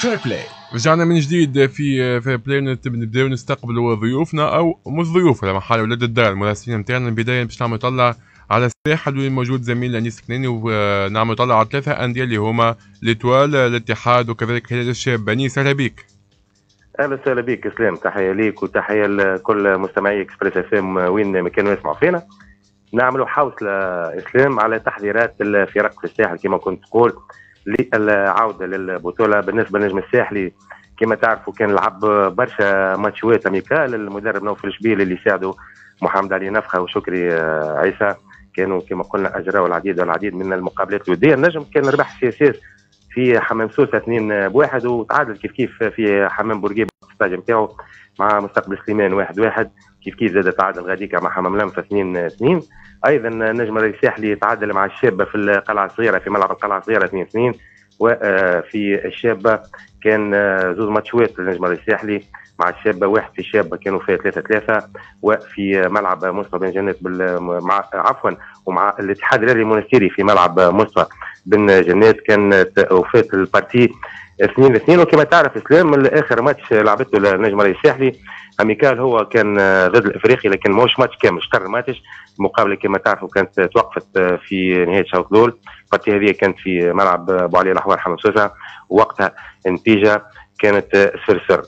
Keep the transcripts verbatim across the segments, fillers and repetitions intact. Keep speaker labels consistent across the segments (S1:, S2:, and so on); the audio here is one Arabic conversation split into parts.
S1: فير بلاي. رجعنا من جديد في فير بلاي، نبداو نستقبلوا ضيوفنا او مش ضيوف على محل ولاد الدار، المراسلين نتاعنا. البدايه باش نعمل طلع على الساحل وين موجود زميل انيس كناني، ونعمل طلع على ثلاثه انديه اللي هما ليتوال، الاتحاد وكذلك الهلال الشاب. انيس اهلا بك.
S2: اهلا وسهلا بك اسلام، تحيه ليك وتحيه لكل مستمعي اكسبريس اف ام وين ما كانوا يسمعوا فينا. نعملوا حوصله اسلام على تحضيرات الفرق في الساحل كما كنت تقول للعوده للبطوله. بالنسبه للنجم الساحلي كما تعرفوا كان لعب برشا ماتشوات اميكال، المدرب نوف الشبيل اللي ساعدوا محمد علي نفخه وشكري عيسى كانوا كما قلنا اجراوا العديد والعديد من المقابلات الوديه. النجم كان ربح سي اس اس في حمام سوسه اثنين بواحد، وتعادل كيف كيف في حمام بورقيبه في الستاج نتاعو مع مستقبل سليمان واحد واحد، كيف كيف زاد تعادل غاديكا مع حمام لمفه اثنين اثنين. ايضا النجم الساحلي تعادل مع الشابه في القلعه الصغيره في ملعب القلعه الصغيره اثنين اثنين، وفي الشابه كان زوز ماتشوات للنجم الساحلي مع الشابه، واحد في الشابه كانوا فيها ثلاثة ثلاثة، وفي ملعب مصطفى بن جنات مع عفوا ومع الاتحاد الرياضي المونستيري في ملعب مصطفى بن جنات كانت وفات البارتي اثنين اثنين. وكما تعرف اسلام اخر ماتش لعبته النجم الساحلي اميكال هو كان ضد الافريقي، لكن ماهوش ماتش كامل، شطر الماتش. المقابله كما تعرفوا كانت توقفت في نهايه شوط الاول، البارتي هذه كانت في ملعب ابو علي الاحوار حمام سوسه، ووقتها النتيجه كانت صفر صفر.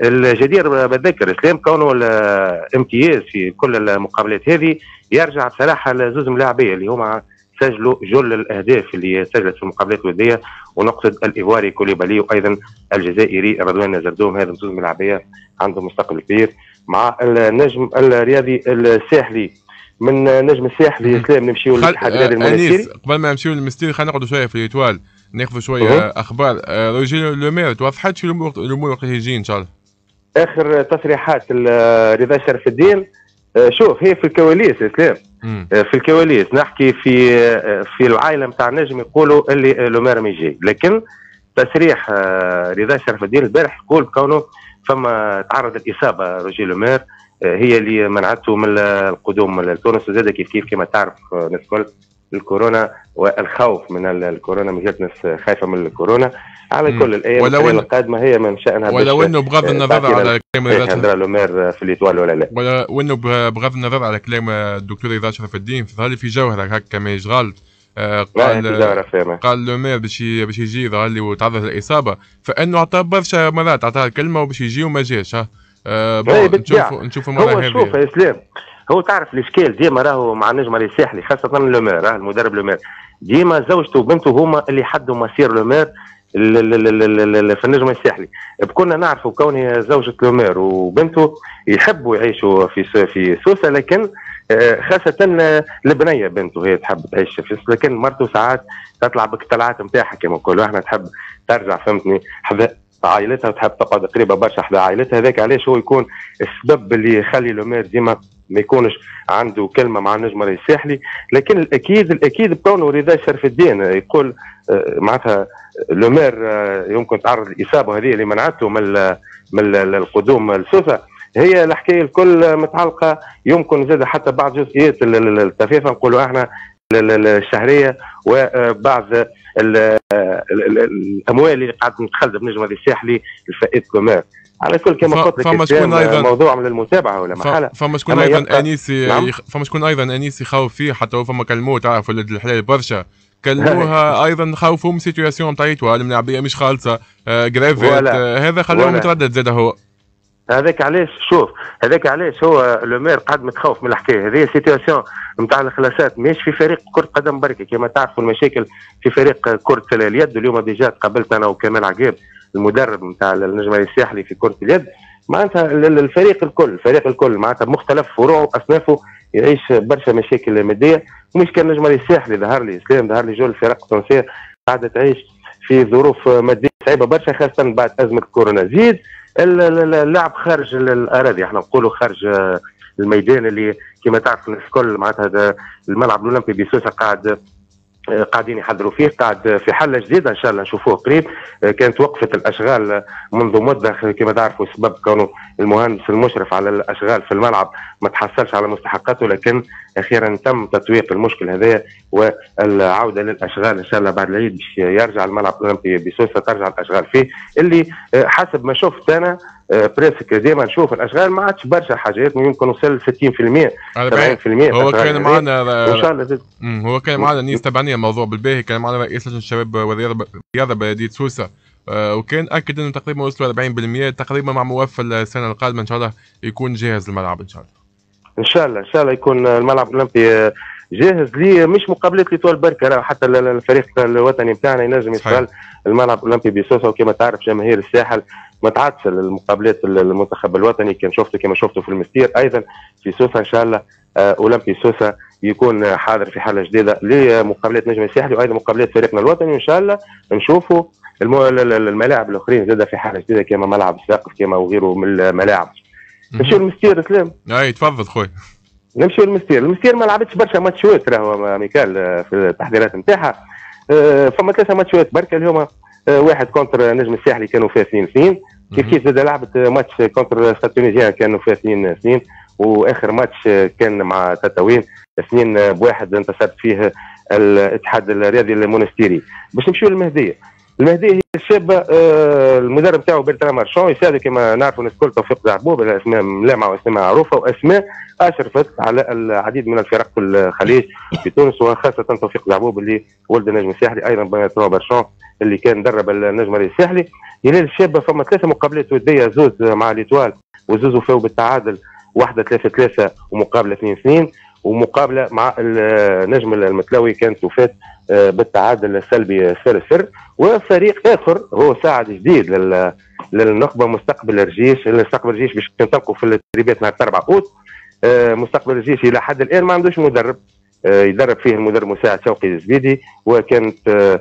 S2: الجدير بتذكر اسلام كونه الامتياز في كل المقابلات هذه يرجع بصراحه لزوز ملاعبيه اللي هما سجلوا جل الاهداف اللي سجلت في المقابلات الوديه، ونقصد الايفواري كوليبالي وايضا الجزائري رضوان زردوم. هذا زوز ملاعبيه عندهم مستقبل كبير مع النجم الرياضي الساحلي. من نجم الساحلي اسلام نمشيو للاتحاد الرياضي المونستيري.
S1: قبل ما نمشيو للمستيري خلينا نقعدوا شويه في الايتوال، ناخذوا شويه أه. اخبار روجي لومير. توضحت شو الامور وقت يجي ان شاء الله
S2: اخر تصريحات رضا شرف الدين. شوف هي في الكواليس اسلام، في الكواليس نحكي في في العائله نتاع النجم يقولوا اللي لومير ما يجي، لكن تصريح رضا شرف الدين البارح يقول كونه فما تعرض الاصابه روجي لومير هي اللي منعته من القدوم لتونس، وزاد كيف كيف كما تعرف الناس الكل الكورونا والخوف من الكورونا، من جهه ناس خايفه من الكورونا. على كل الايام القادمه هي من شانها
S1: ولو انه بغض النظر على كلام
S2: رضا لومير في الإيطوال ولا لا،
S1: ولو انه بغض النظر على كلام الدكتور رضا شرف الدين، ظهر لي في جوهره هكا ما يشغل. آه قال قال لومير باش باش يجي، ظهر لي وتعرض للاصابه، فانه عطاه برشا مرات عطاه الكلمه وباش يجي وما جاش. ها آه نشوفوا نشوفوا المره هذه.
S2: شوف يا اسلام، هو تعرف الاشكال ديما راهو مع النجم الساحلي خاصه لومير، راه المدرب لومير ديما زوجته وبنته هما اللي حدوا مسير لومير في النجم الساحلي. بكنا نعرفوا كونه زوجة لومير وبنته يحبوا يعيشوا في في سوسه، لكن خاصة البنية بنته هي تحب تعيش في سوسه، لكن مرته ساعات تطلع بالطلعات نتاعها كما نقولوا احنا، تحب ترجع فهمتني حذا عائلتها وتحب تقعد قريبه برشا حدا عائلتها. هذاك علاش هو يكون السبب اللي يخلي لومير ديما ما يكونش عنده كلمه مع النجم الساحلي. لكن الاكيد الاكيد بكونه رضا شرف الدين يقول معناتها لومير يمكن تعرض الاصابه هذه اللي منعته من من القدوم لسوسه، هي الحكايه الكل متعلقه يمكن زاد حتى بعض جزئيات التفافه نقولوا احنا الشهريه وبعض الاموال اللي قاعده تتخلى بالنجم الساحلي لفائده لومير. على كل كما قلت لك فما شكون ايضا موضوع من المتابعه ولا محاله.
S1: فما شكون ايضا انيس نعم؟ فما شكون ايضا انيس يخاوف فيه، حتى هو فما كلموه تعرف ولد الحلال برشا كلموها ايضا خوفوا من سيتواسيون نتاع ايتوال الملاعبيه مش خالصه آه جرافيت آه هذا خلاه متردد زاد. هو
S2: هذاك علاش شوف هذاك علاش هو لومير قاعد متخوف من الحكايه هذه. سيتواسيون نتاع الخلاصات مش في فريق كره قدم بركه كما تعرفوا المشاكل في فريق كره اليد. اليوم ديجا قابلت انا وكمال عقاب المدرب نتاع النجم الساحلي في كره اليد، معناتها الفريق الكل الفريق الكل معناتها بمختلف فروعه واصنافه يعيش برشا مشاكل ماديه، ومش كان النجم الساحلي ظهر لي اسلام ظهر لي جول الفرق التونسيه قاعده تعيش في ظروف ماديه صعيبه برشا خاصه بعد ازمه كورونا. زيد اللعب خارج الاراضي احنا نقولوا خارج الميدان اللي كما تعرف الناس الكل معناتها الملعب الاولمبي بسوسه قاعد قاعدين يحضروا فيه، قاعد في حله جديده ان شاء الله نشوفوه قريب. كانت وقفت الاشغال منذ مده كما تعرفوا سبب كونه المهندس المشرف على الاشغال في الملعب ما تحصلش على مستحقاته، لكن اخيرا تم تسويق المشكل هذا والعوده للاشغال ان شاء الله بعد العيد باش يرجع الملعب الاولمبي بسوسه، ترجع الاشغال فيه اللي حسب ما شفت انا بريسك ديما نشوف الاشغال ما عادش برشا حاجات، يمكن وصل ستين بالمئة سبعين بالمئة.
S1: هو كان معنا
S2: ان شاء الله
S1: هو كان معنا نيس تبعني الموضوع بالباهي، كان معنا رئيس لجنه الشباب والرياضه بلديه سوسه، آه وكان اكد انه تقريبا وصلوا أربعين بالمئة تقريبا، مع موفى السنه القادمه ان شاء الله يكون جاهز الملعب ان شاء الله.
S2: ان شاء الله ان شاء الله يكون الملعب الاولمبي جاهز لي، مش مقابلات لطول بركه، حتى الفريق الوطني بتاعنا ينجم يستغل الملعب الاولمبي بسوسه. وكما تعرف جماهير الساحل ما تعادش المقابلات المنتخب الوطني، كان شفته كما شفته في المستير ايضا في سوسه. ان شاء الله اولمبي سوسه يكون حاضر في حاله جديده لمقابلات نجم الساحلي وايضا مقابلات فريقنا الوطني، وان شاء الله نشوفوا الملاعب الاخرين زاده في حاله جديده كما ملعب الساقف كما وغيره من الملاعب. نمشيو للمستير سلام.
S1: اي تفضل خويا.
S2: نمشيو للمستير. المستير ما لعبتش برشا ماتشات راهو ميكال في التحضيرات نتاعها، فما ثلاثه ماتشات بركه اليوم، واحد كونتر نجم الساحلي كانوا فيها اثنين اثنين، كيف كيف زاد لعبت ماتش كونتر ستونيزيان كانوا فيها اثنين اثنين، واخر ماتش كان مع تطاوين اثنين بواحد انتصرت فيه الاتحاد الرياضي المونستيري. باش نمشيو للمهديه. المهديه هي الشابه، آه المدرب تاعو برتران مارشون يساعد كما نعرفوا الناس الكل توفيق زعبوب، اسماء ملامعه واسماء معروفه واسماء اشرفت على العديد من الفرق في الخليج في تونس، وخاصه توفيق زعبوب اللي ولد النجم الساحلي، ايضا برتران مارشون اللي كان درب النجم الساحلي. هلال الشابه فما ثلاثه مقابلات وديه، زوز مع ليتوال وزوز وفاو بالتعادل، واحده ثلاثة ثلاثة ومقابله اثنين اثنين، ومقابله مع النجم المتلوي كانت وفات بالتعادل السلبي صفر صفر. وفريق اخر هو ساعد جديد للنخبه مستقبل الرجيش، مستقبل الرجيش باش تنطلقوا في التدريبات نهار أربعة اوت. مستقبل الرجيش الى حد الان ما عندوش مدرب يدرب فيه، المدرب مساعد شوقي الزبيدي، وكانت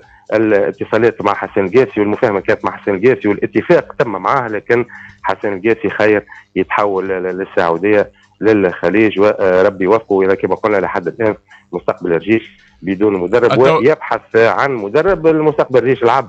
S2: الاتصالات مع حسن القاسي والمفاهمه كانت مع حسن القاسي والاتفاق تم معاه، لكن حسن القاسي خير يتحول للسعوديه للخليج وربي يوفقه. الى كما قلنا لحد الان مستقبل الرجيش بدون مدرب ويبحث عن مدرب. المستقبل الرجيش لعب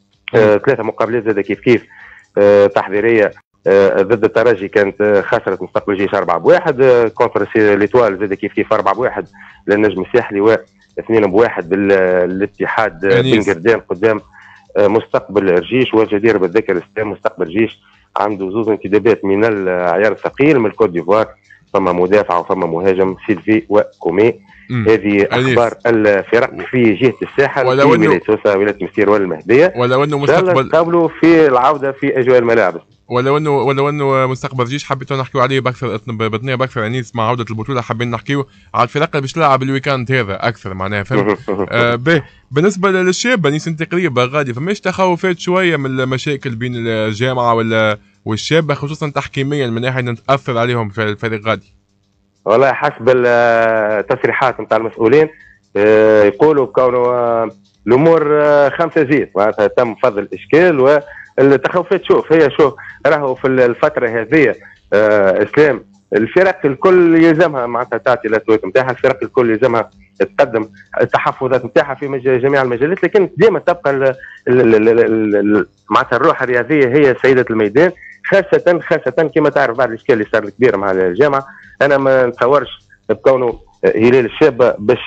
S2: آه ثلاثه مقابلات زاد كيف كيف آه تحضيريه آه ضد الترجي، كانت خسرت مستقبل الرجيش أربعة بواحد، آه كونتر ليتوال زاد كيف كيف أربعة بواحد للنجم الساحلي، واثنين بواحد للاتحاد بن قردان قدام آه مستقبل الرجيش. والجدير بالذكر اسلام مستقبل الرجيش عنده زوز انتدابات من العيار الثقيل من الكوت ديفوار، فما مدافع وفما مهاجم سيلفي وكومي. هذه اخبار الفرق في جهه الساحل في ولايه سوسه ولايه مستير والمهديه،
S1: ولو انه مستقبل
S2: قبلوا في العوده في اجواء الملاعب.
S1: ولو انه ولو انه مستقبل الجيش حبيتوا نحكيوا عليه باكثر بطنيه باكثر انيس مع عوده البطوله، حابين نحكيوا على الفرق اللي باش تلعب الويكاند هذا اكثر معناها فهمت. آه به بالنسبه للشاب انيس انت قريبه غادي فماش تخوفات شويه من المشاكل بين الجامعه ولا والشابه خصوصا تحكيميا من ناحيه تاثر عليهم في الفريق غادي؟
S2: والله حسب التصريحات نتاع المسؤولين يقولوا بكونه الامور خمسه زيت، معناتها تم فض الاشكال والتخوفات. شوف هي شوف راهو في الفتره هذه اسلام الفرق الكل يلزمها معناتها تعطي الاسوات نتاعها، الفرق الكل يلزمها تقدم التحفظات نتاعها في جميع المجالات، لكن ديما تبقى معناتها الروح الرياضيه هي سيده الميدان، خاصه خاصه كما تعرف بعد الاشكال اللي صار الكبير مع الجامعه. انا ما نتصورش بكونه هلال الشابه باش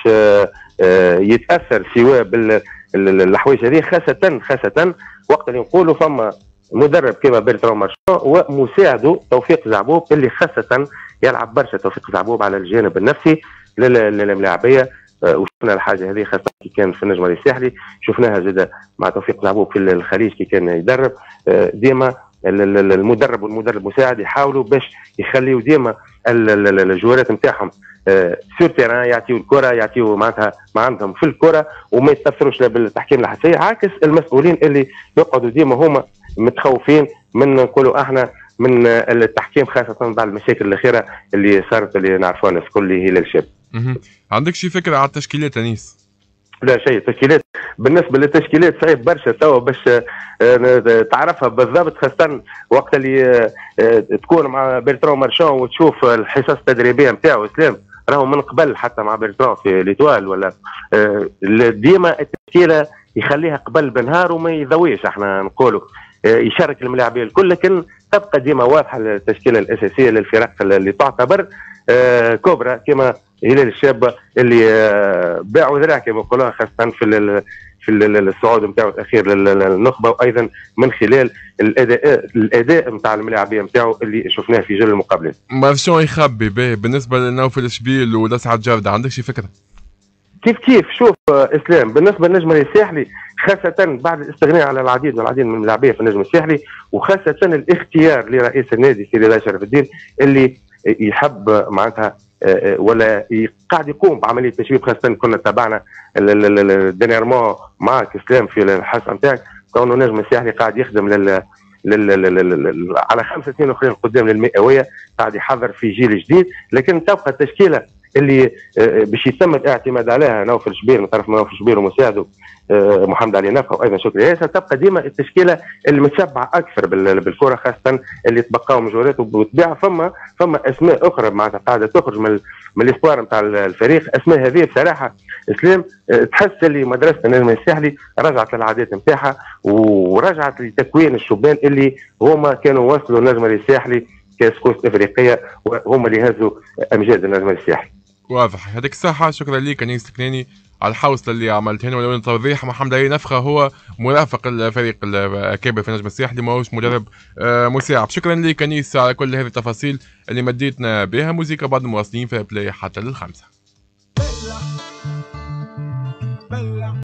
S2: يتاثر سواء بالحوايج هذه، خاصه خاصه وقت اللي نقولوا فما مدرب كما برتران مارشون ومساعده توفيق زعبوب اللي خاصه يلعب برشا توفيق زعبوب على الجانب النفسي للملاعبيه. وشفنا الحاجه هذه خاصه كي كان في النجم الساحلي، شفناها زاد مع توفيق زعبوب في الخليج كي كان يدرب. ديما المدرب والمدرب المساعد يحاولوا باش يخليوا ديما الجوارات نتاعهم سور تيران يعطيوا الكره، يعطيوا معناتها ما عندهم في الكره وما يتاثروش بالتحكيم الحساسيه، عكس المسؤولين اللي يقعدوا ديما هما متخوفين من نقولوا احنا من التحكيم، خاصه بعد المشاكل الاخيره اللي صارت اللي نعرفوها الناس الكل هي الشاب.
S1: عندك شي فكره على التشكيلات انيس؟
S2: لا شيء تشكيلات بالنسبه للتشكيلات صعيب برشا توا باش تعرفها بالضبط، خاصه وقت اللي تكون مع برتران مارشون وتشوف الحصص التدريبيه نتاعو اسلام راهو من قبل حتى مع برتران في ليتوال ولا ديما التشكيله يخليها قبل بنهار وما يضويش احنا نقولوا يشارك الملاعبين الكل، لكن تبقى ديما واضحه التشكيله الاساسيه للفرق اللي تعتبر كبرى كما الهلال الشابه اللي باعوا ذراع كما نقولوها، خاصه في في الصعود نتاعو الاخير للنخبه، وايضا من خلال الاداء الاداء نتاع الملاعبيه نتاعو اللي شفناه في جل المقابلات.
S1: ما شنو يخبي به بالنسبه لنوفل شبيل ولسعد جرده، عندك شي فكره؟
S2: كيف كيف شوف اسلام، بالنسبه للنجم الساحلي خاصه بعد الاستغناء على العديد والعديد من اللاعبين في النجم الساحلي، وخاصه الاختيار لرئيس النادي سيدي الله شرف الدين اللي يحب معناتها ولا قاعد يقوم بعمليه تشبيب، خاصه كنا تابعنا الدينيرمون معك اسلام في الحصه نتاعك، كونه النجم الساحلي قاعد يخدم لل لل على خمسة سنين اخرين قدام للمئويه، قاعد يحضر في جيل جديد، لكن تبقى التشكيله اللي باش يتم الاعتماد عليها نوفل شبير من طرف نوفل شبير ومساعده محمد علي نفخه وايضا شكري ياسر، تبقى ديما التشكيله اللي متشبعه اكثر بالكره، خاصه اللي تبقاو مجهولات، وبالطبيعه فما فما اسماء اخرى معناتها قاعده تخرج من من الاسبوار نتاع الفريق، اسماء هذه بصراحه اسلام تحس اللي مدرسه النجم الساحلي رجعت للعادات نتاعها ورجعت لتكوين الشبان اللي هما كانوا وصلوا النجم الساحلي كاس كوس افريقيا، وهم اللي هزوا امجاد النجم الساحلي.
S1: واضح، هذيك الصحة. شكرا لك انيس الكناني على الحوصله اللي عملتها، ولو توضيح محمد علي نفخه هو مرافق الفريق الكابر في النجم الساحلي، ماهوش مدرب مساعد. شكرا لك انيس على كل هذه التفاصيل اللي مديتنا بها. موسيقى بعد المواصلين في بلاي حتى للخمسه.